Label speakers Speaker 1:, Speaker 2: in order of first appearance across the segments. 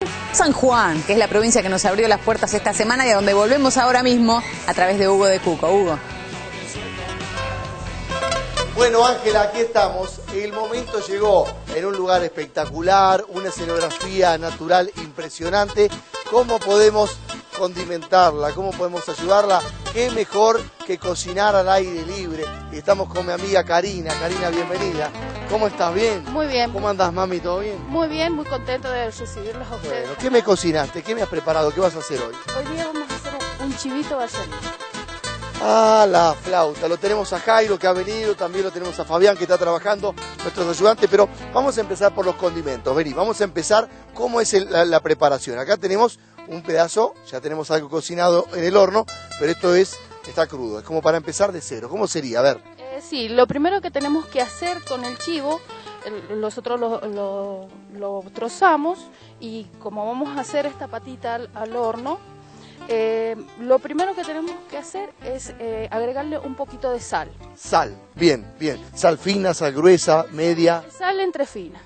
Speaker 1: San Juan, que es la provincia que nos abrió las puertas esta semana y a donde volvemos ahora mismo a través de Hugo de Cuco. Hugo.
Speaker 2: Bueno, Ángela, aquí estamos. El momento llegó en un lugar espectacular, una escenografía natural impresionante. ¿Cómo podemos condimentarla? ¿Cómo podemos ayudarla? ¿Qué mejor que cocinar al aire libre? Y estamos con mi amiga Karina. Karina, bienvenida. ¿Cómo estás? ¿Bien?
Speaker 3: Muy bien.
Speaker 2: ¿Cómo andás, mami? ¿Todo bien?
Speaker 3: Muy bien, muy contento de recibirlos a ustedes.
Speaker 2: Bueno, ¿qué me cocinaste? ¿Qué me has preparado? ¿Qué vas a hacer hoy?
Speaker 3: Hoy día vamos a hacer un chivito vallenito.
Speaker 2: Ah, la flauta. Lo tenemos a Jairo, que ha venido, también lo tenemos a Fabián, que está trabajando, nuestros ayudantes, pero vamos a empezar por los condimentos. Vení, vamos a empezar cómo es la preparación. Acá tenemos un pedazo, ya tenemos algo cocinado en el horno, pero esto está crudo, es como para empezar de cero. ¿Cómo sería? A ver.
Speaker 3: Sí, lo primero que tenemos que hacer con el chivo, nosotros lo trozamos y como vamos a hacer esta patita al horno, lo primero que tenemos que hacer es agregarle un poquito de sal.
Speaker 2: Sal, bien, bien. Sal fina, sal gruesa, media.
Speaker 3: Sal entre fina.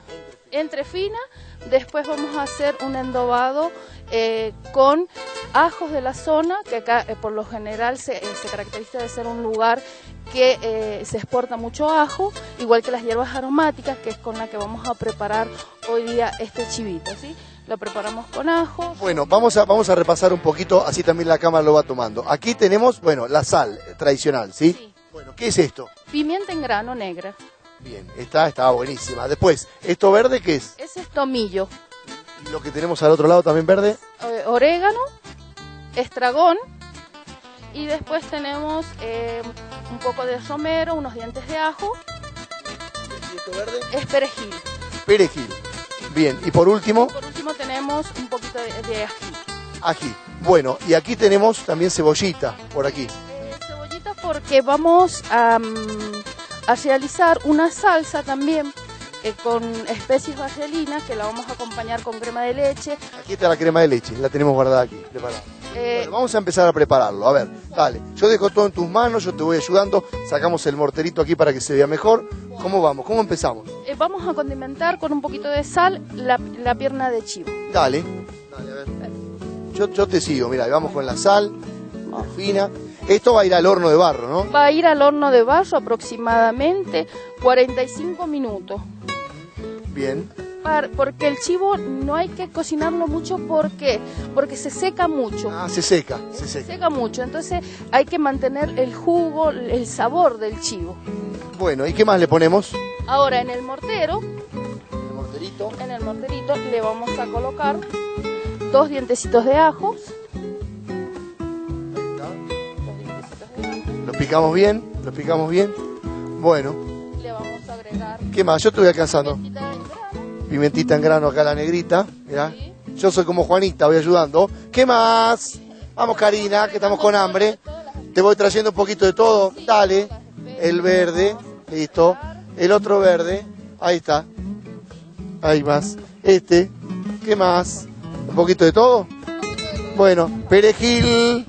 Speaker 3: Después vamos a hacer un endobado con ajos de la zona, que acá por lo general se caracteriza de ser un lugar que se exporta mucho ajo, igual que las hierbas aromáticas, que es con la que vamos a preparar hoy día este chivito, ¿sí? Lo preparamos con ajo.
Speaker 2: Bueno, vamos a repasar un poquito, así también la cámara lo va tomando. Aquí tenemos, bueno, la sal tradicional, ¿sí?
Speaker 3: Sí.
Speaker 2: Bueno, ¿qué es esto?
Speaker 3: Pimienta en grano negra.
Speaker 2: Bien, está buenísima. Después, ¿esto verde qué es?
Speaker 3: Ese es tomillo.
Speaker 2: Y lo que tenemos al otro lado también verde.
Speaker 3: Orégano, estragón, y después tenemos un poco de romero, unos dientes de ajo.
Speaker 2: ¿Y esto verde?
Speaker 3: Es perejil.
Speaker 2: Perejil. Bien, y por último.
Speaker 3: Por último tenemos un poquito de ají.
Speaker 2: Ají. Bueno, y aquí tenemos también cebollita, por aquí.
Speaker 3: Cebollita porque vamos a realizar una salsa también con especies vaselinas que la vamos a acompañar con crema de leche.
Speaker 2: Aquí está la crema de leche, la tenemos guardada aquí, preparada. Bueno, vamos a empezar a prepararlo. A ver, dale, yo dejo todo en tus manos, yo te voy ayudando, sacamos el morterito aquí para que se vea mejor. ¿Cómo vamos? ¿Cómo empezamos?
Speaker 3: Vamos a condimentar con un poquito de sal la pierna de chivo.
Speaker 2: Dale, a ver. Yo te sigo, mira, vamos con la sal, fina. Esto va a ir al horno de barro, ¿no?
Speaker 3: Va a ir al horno de barro aproximadamente 45 minutos.
Speaker 2: Bien.
Speaker 3: Porque el chivo no hay que cocinarlo mucho, ¿por qué? Porque se seca mucho.
Speaker 2: Ah, se seca.
Speaker 3: Se seca mucho, entonces hay que mantener el jugo, el sabor del chivo.
Speaker 2: Bueno, ¿y qué más le ponemos?
Speaker 3: Ahora en el mortero,
Speaker 2: En el morterito
Speaker 3: le vamos a colocar 2 dientecitos de ajos.
Speaker 2: Lo picamos bien, Bueno.
Speaker 3: Le vamos a agregar.
Speaker 2: ¿Qué más? Yo estoy alcanzando. Pimentita en grano acá, la negrita. Mirá. Sí. Yo soy como Juanita, voy ayudando. ¿Qué más? Vamos, Karina, que estamos con hambre. Te voy trayendo un poquito de todo. Dale. El verde. Listo. El otro verde. Ahí está. Ahí más. ¿Qué más? ¿Un poquito de todo? Bueno, perejil.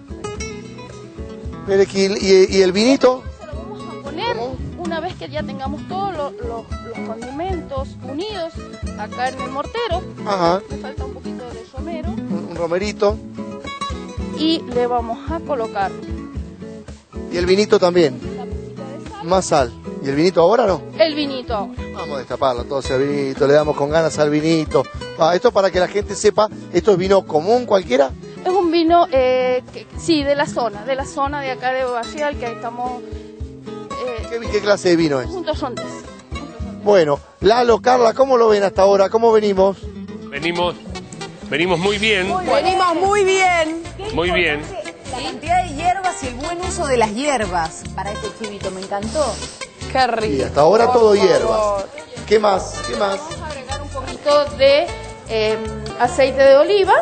Speaker 2: ¿Y el vinito?
Speaker 3: Se lo vamos a poner una vez que ya tengamos todos los condimentos unidos acá en el mortero.
Speaker 2: Ajá.
Speaker 3: Le falta un poquito de romero.
Speaker 2: Un romerito.
Speaker 3: Y le vamos a colocar.
Speaker 2: Y el vinito también.
Speaker 3: La pizquita de sal.
Speaker 2: Más sal. ¿Y el vinito ahora no?
Speaker 3: El vinito ahora.
Speaker 2: Vamos a destaparlo entonces el vinito, le damos con ganas al vinito. Esto para que la gente sepa, ¿esto es vino común cualquiera?
Speaker 3: Es un vino, sí, de la zona de acá de Barrial, que estamos...
Speaker 2: ¿Qué clase de vino es?
Speaker 3: Juntos son 10.
Speaker 2: Bueno, Lalo, Carla, ¿cómo lo ven hasta ahora? ¿Cómo venimos?
Speaker 4: Venimos muy bien.
Speaker 1: Venimos muy bien.
Speaker 4: Muy bien.
Speaker 1: La cantidad de hierbas y el buen uso de las hierbas para este chivito, me encantó. Qué rico.
Speaker 2: Y hasta ahora todo hierbas. ¿Qué más?
Speaker 3: Vamos a agregar un poquito de aceite de oliva.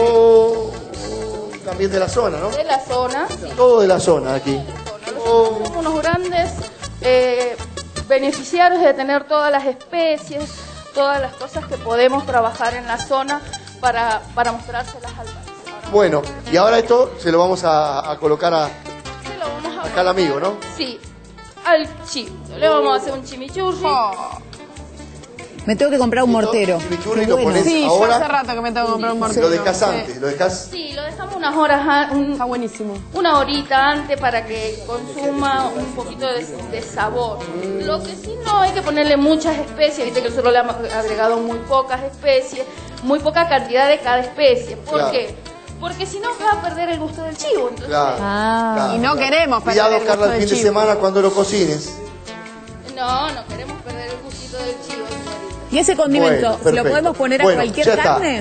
Speaker 2: También de la zona, ¿no?
Speaker 3: De la zona. Sí.
Speaker 2: Todo de la zona aquí.
Speaker 3: Somos unos grandes beneficiarios de tener todas las especies, todas las cosas que podemos trabajar en la zona para mostrárselas al país.
Speaker 2: Bueno, y ahora esto se lo vamos a colocar acá al amigo, ¿no?
Speaker 3: Sí, al chivo. Le vamos a hacer un chimichurri.
Speaker 1: Me tengo que comprar un mortero.
Speaker 2: Chimichurri
Speaker 1: Qué
Speaker 2: lo
Speaker 1: bueno.
Speaker 2: pones
Speaker 5: Sí, yo
Speaker 2: ahora.
Speaker 5: hace rato que me tengo que comprar un mortero.
Speaker 2: Lo dejas antes, lo dejas.
Speaker 3: Sí, lo dejamos unas horas,
Speaker 5: Está buenísimo.
Speaker 3: una horita antes para que consuma un poquito de sabor. Lo que sí no hay que ponerle muchas especies, viste que nosotros le hemos agregado muy pocas especies, muy poca cantidad de cada especie. ¿Por
Speaker 2: Claro.
Speaker 3: qué? Porque si no va a perder el gusto del chivo. Entonces,
Speaker 2: Claro.
Speaker 5: Y no queremos perder
Speaker 2: Cuidado,
Speaker 5: el gusto
Speaker 2: Carla, el
Speaker 5: del
Speaker 2: fin de
Speaker 5: chivo.
Speaker 2: semana cuando lo cocines.
Speaker 3: no queremos perder el gustito del chivo, señorita.
Speaker 1: ¿Y ese condimento,
Speaker 2: Bueno,
Speaker 1: lo
Speaker 2: perfecto.
Speaker 1: podemos poner a
Speaker 2: Bueno,
Speaker 1: cualquier
Speaker 2: ya está.
Speaker 1: carne?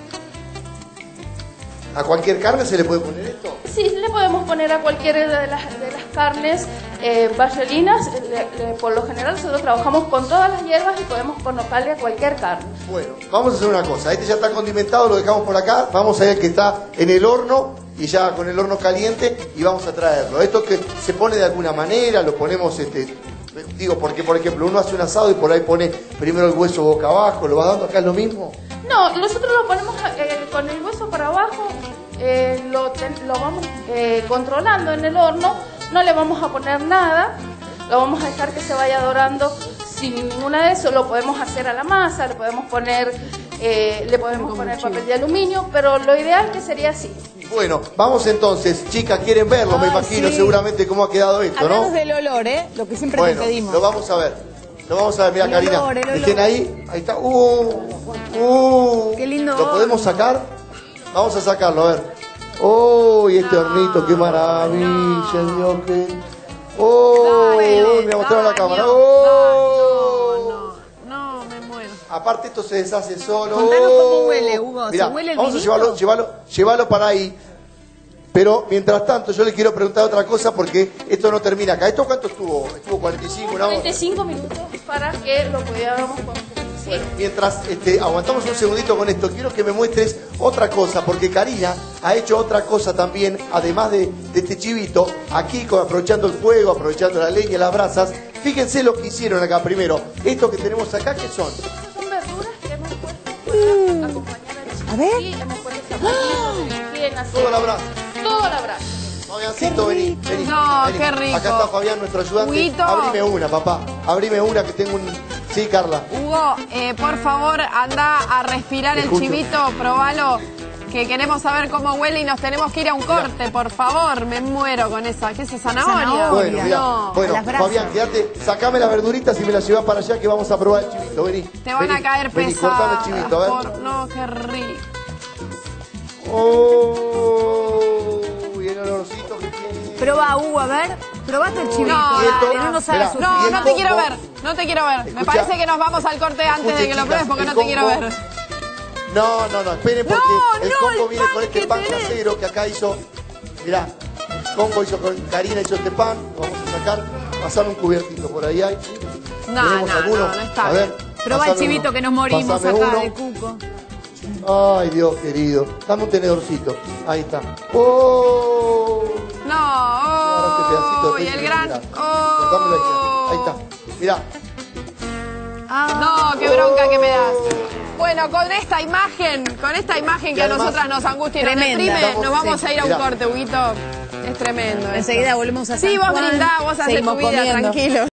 Speaker 2: ¿A cualquier carne se le puede poner esto?
Speaker 3: Sí, le podemos poner a cualquiera de las carnes bachelinas. Por lo general nosotros trabajamos con todas las hierbas y podemos colocarle a cualquier carne.
Speaker 2: Bueno, vamos a hacer una cosa. Este ya está condimentado, lo dejamos por acá. Vamos a ver que está en el horno y ya con el horno caliente y vamos a traerlo. Esto que se pone de alguna manera, lo ponemos, digo, porque por ejemplo uno hace un asado y por ahí pone primero el hueso boca abajo, ¿lo va dando acá es lo mismo?
Speaker 3: No, nosotros lo ponemos con el hueso para abajo, lo vamos controlando en el horno, no le vamos a poner nada, lo vamos a dejar que se vaya dorando sin ninguna de eso, lo podemos hacer a la masa, le podemos poner papel de aluminio, pero lo ideal que sería así.
Speaker 2: Bueno, vamos entonces, chicas, quieren verlo, me imagino,
Speaker 1: sí.
Speaker 2: seguramente cómo ha quedado esto,
Speaker 1: Hablamos
Speaker 2: ¿no?
Speaker 1: del olor, lo que siempre
Speaker 2: Bueno,
Speaker 1: te pedimos.
Speaker 2: lo vamos a ver. Lo vamos a ver, mira,
Speaker 1: El
Speaker 2: Karina.
Speaker 1: olor, el olor.
Speaker 2: Estén ahí está.
Speaker 1: Qué lindo
Speaker 2: ¿Lo
Speaker 1: olor.
Speaker 2: podemos sacar? Vamos a sacarlo, a ver. ¡Oh! Y este hornito, qué maravilla, Dios, qué. ¡Oh! Me ha mostrado la cámara. ¡Oh!
Speaker 5: No, me muero.
Speaker 2: Aparte esto se deshace solo.
Speaker 1: Contanos
Speaker 2: ¡Oh!
Speaker 1: cómo huele, Hugo. ¿Se
Speaker 2: Mirá,
Speaker 1: huele el
Speaker 2: vamos a
Speaker 1: vinito?
Speaker 2: llevarlo para ahí. Pero mientras tanto yo le quiero preguntar otra cosa porque esto no termina acá. ¿Esto cuánto estuvo? ¿Estuvo 45, una hora?
Speaker 3: 45 minutos para que lo pudiéramos consumir. ¿Sí?
Speaker 2: Bueno, mientras aguantamos un segundito con esto, quiero que me muestres otra cosa, porque Karina ha hecho otra cosa también, además de este chivito, aquí aprovechando el fuego, aprovechando la leña, las brasas. Fíjense lo que hicieron acá primero. Esto que tenemos acá, ¿qué son?
Speaker 3: Son verduras que hemos puesto para acompañar al chivo.
Speaker 1: A ver.
Speaker 3: Sí, hemos puesto zapallitos, berenjenas,
Speaker 2: Toda la brasa.
Speaker 3: toda la brasa.
Speaker 2: Fabiancito, vení, vení.
Speaker 5: No,
Speaker 2: vení.
Speaker 5: qué rico.
Speaker 2: Acá está Fabián, nuestro ayudante.
Speaker 5: Huguito.
Speaker 2: Abrime una, papá. Abrime una que tengo un... Sí, Carla.
Speaker 5: Hugo, por favor, anda a respirar el
Speaker 2: Escucho.
Speaker 5: chivito, probalo, que queremos saber cómo huele y nos tenemos que ir a un corte, por favor, me muero con esa. ¿Qué es esa zanahoria?
Speaker 1: Zanahoria.
Speaker 2: Bueno, mirá.
Speaker 5: No,
Speaker 2: Bueno,
Speaker 1: las brasas.
Speaker 2: Fabián, quédate, sacame las verduritas y me las llevas para allá que vamos a probar el chivito. Vení.
Speaker 5: te van
Speaker 2: vení,
Speaker 5: a caer
Speaker 2: vení,
Speaker 5: pesadas.
Speaker 2: cortame el chivito, a ver.
Speaker 5: No, qué rico.
Speaker 2: Oh, y el olorcito que tiene.
Speaker 1: Probá, Hugo, a ver. Probate el chivito.
Speaker 5: No,
Speaker 2: y esto,
Speaker 1: dale, no nos hagas
Speaker 2: mirá,
Speaker 1: sufrir.
Speaker 5: No,
Speaker 2: y el
Speaker 5: no te quiero
Speaker 2: combo.
Speaker 5: ver, no te quiero ver. Me
Speaker 2: Escucha.
Speaker 5: parece que nos vamos al corte antes
Speaker 2: Escuchen,
Speaker 5: de que lo
Speaker 2: chicas,
Speaker 5: pruebes porque
Speaker 2: el
Speaker 5: no te quiero
Speaker 2: combo.
Speaker 5: ver.
Speaker 2: No, esperen porque
Speaker 5: No,
Speaker 2: el
Speaker 5: no,
Speaker 2: combo
Speaker 5: el
Speaker 2: viene
Speaker 5: pan
Speaker 2: con este
Speaker 5: que
Speaker 2: pan
Speaker 5: tenés.
Speaker 2: casero que acá hizo. Mirá, el combo hizo con Karina, hizo este pan. Lo vamos a sacar. Pasame un cubiertito por ahí. Hay.
Speaker 5: No,
Speaker 2: ¿Tenemos alguno?
Speaker 5: no está
Speaker 2: A
Speaker 5: bien.
Speaker 2: ver.
Speaker 1: Probá el
Speaker 2: pasame
Speaker 1: chivito
Speaker 2: uno.
Speaker 1: que nos morimos
Speaker 2: Pasame
Speaker 1: acá
Speaker 2: uno.
Speaker 1: de cuco.
Speaker 2: Ay, Dios querido. Dame un tenedorcito. Ahí está. ¡Oh!
Speaker 5: No,
Speaker 2: Ahora este pedacito
Speaker 5: oh,
Speaker 2: de
Speaker 5: y
Speaker 2: pecho,
Speaker 5: el gran...
Speaker 2: mirá. Cortámelo ahí está. Mirá.
Speaker 5: No, qué bronca que me das. Bueno, con esta imagen que a
Speaker 2: además,
Speaker 5: nosotras nos angustia y nos
Speaker 1: tremenda.
Speaker 5: deprime, nos vamos
Speaker 2: Sí,
Speaker 5: a ir a un
Speaker 2: mirá.
Speaker 5: corte, Huguito. Es tremendo. esto.
Speaker 1: Enseguida volvemos a San
Speaker 5: Sí, vos
Speaker 1: Juan.
Speaker 5: brindá, vos haces
Speaker 1: Seguimos
Speaker 5: tu vida,
Speaker 1: comiendo.
Speaker 5: tranquilo.